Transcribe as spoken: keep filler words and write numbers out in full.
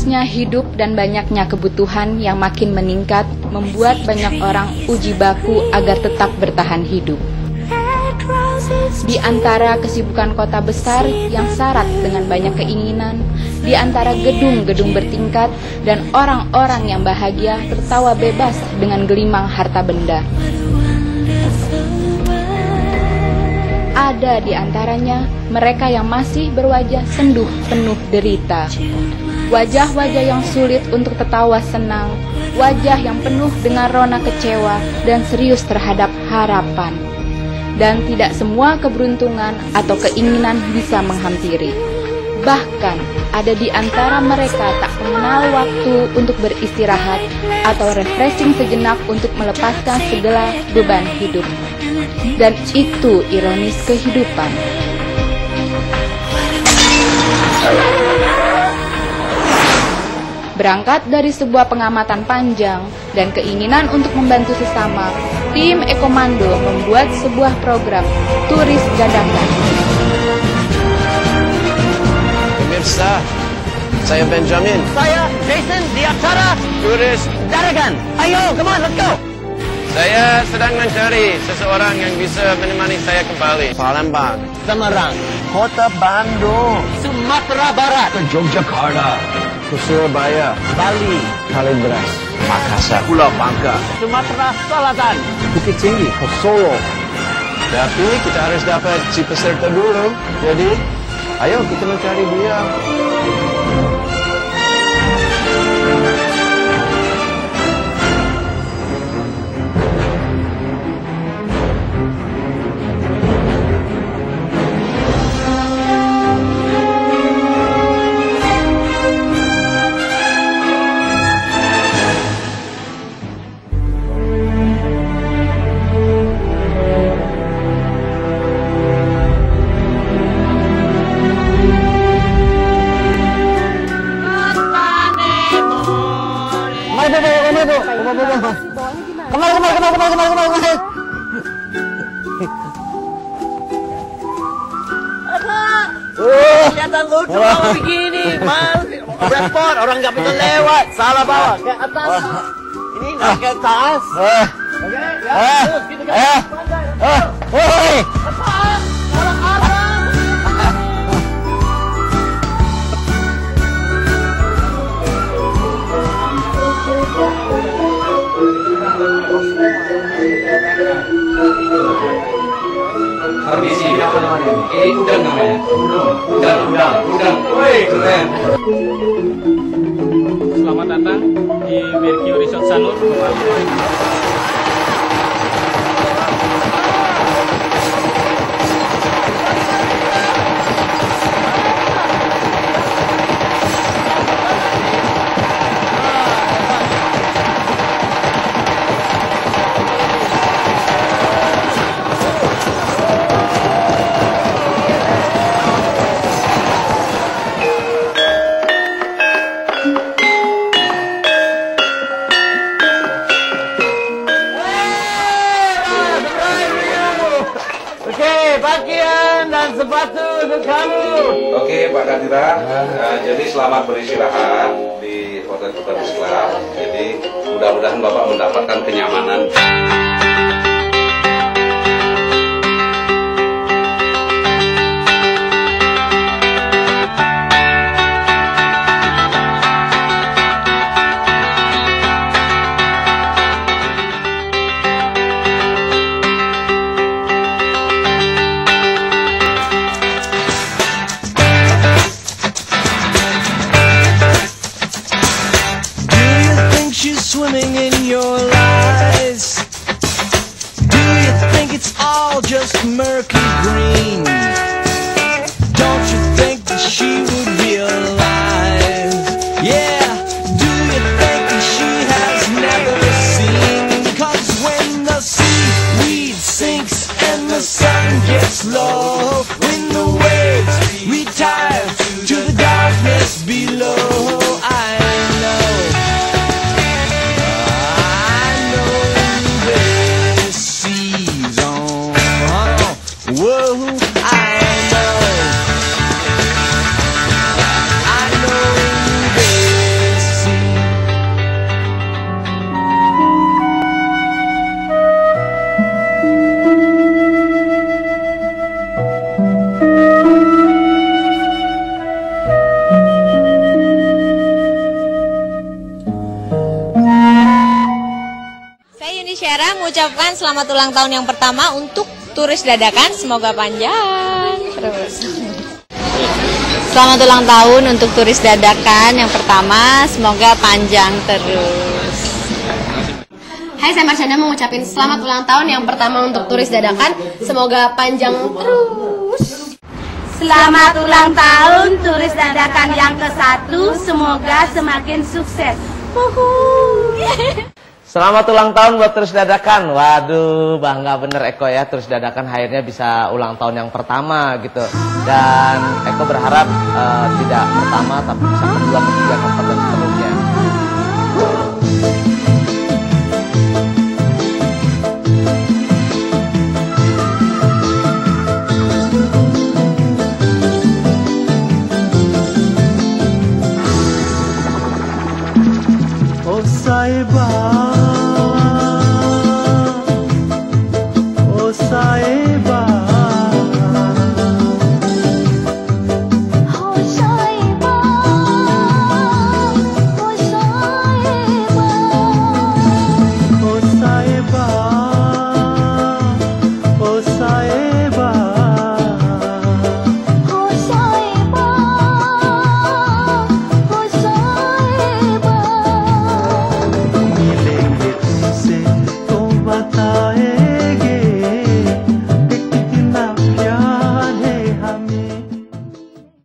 Terusnya hidup dan banyaknya kebutuhan yang makin meningkat membuat banyak orang uji baku agar tetap bertahan hidup. Di antara kesibukan kota besar yang syarat dengan banyak keinginan, di antara gedung-gedung bertingkat dan orang-orang yang bahagia tertawa bebas dengan gelimang harta benda, ada di antaranya mereka yang masih berwajah senduh penuh derita. Wajah-wajah yang sulit untuk tertawa senang, wajah yang penuh dengan rona kecewa dan serius terhadap harapan. Dan tidak semua keberuntungan atau keinginan bisa menghampiri. Bahkan ada di antara mereka tak mengenal waktu untuk beristirahat atau refreshing sejenak untuk melepaskan segala beban hidup. Dan itu ironis kehidupan. Berangkat dari sebuah pengamatan panjang dan keinginan untuk membantu sesama, tim Ekomando membuat sebuah program Turis Dadakan. Pemirsa, saya Benjamin. Saya Jason di acara Turis Dadakan. Ayo, come on, let's go. Saya sedang mencari seseorang yang bisa menemani saya kembali. Palembang, Semarang, Kota Bandung, Sumatera Barat, ke Yogyakarta, ke Surabaya, Bali, Kalideres, Makassar, Pulau Bangka, Sumatera Selatan, Bukit Tinggi, ke Solo. Tapi kita harus dapat si peserta dulu. Jadi, ayo kita mencari dia. Kemari, kemari, kemari, kemari, kemari, kemari, kemari. Uh, kelihatan lucu kalau begini, mal. Repot, orang nggak bisa lewat, salah bawa ke atas. Ini naik ke atas. Oke, ya, terus gitu kan. Eh, eh, apaan? Salah arah. Permisi, apa namanya? Ini udang namanya. Udang, udang, udang. Woi, keren. Selamat datang di Merkio Resort Sanur. Pakaian dan sepatu untuk kamu. Oke, Pak Kadira. Uh, jadi selamat beristirahat di Hotel Turis Club. Jadi mudah-mudahan Bapak mendapatkan kenyamanan. Swimming in your lies. Do you think it's all just murky green? Don't you think that she would realize? Yeah, do you think that she has never seen? 'Cause when the seaweed sinks and the sun gets low, when the waves retire to the darkness below, I know. mengucapkan selamat ulang tahun yang pertama untuk turis dadakan. Semoga panjang terus. Selamat ulang tahun untuk turis dadakan yang pertama. Semoga panjang terus. Hai, saya Marsyanda mengucapkan selamat ulang tahun yang pertama untuk turis dadakan. Semoga panjang terus. Selamat ulang tahun turis dadakan yang ke satu. Semoga semakin sukses. Selamat ulang tahun buat turis dadakan. Waduh, bangga bener Eko ya, turis dadakan akhirnya bisa ulang tahun yang pertama gitu. Dan Eko berharap uh, tidak pertama tapi bisa kedua, ketiga, keempat dan seterusnya.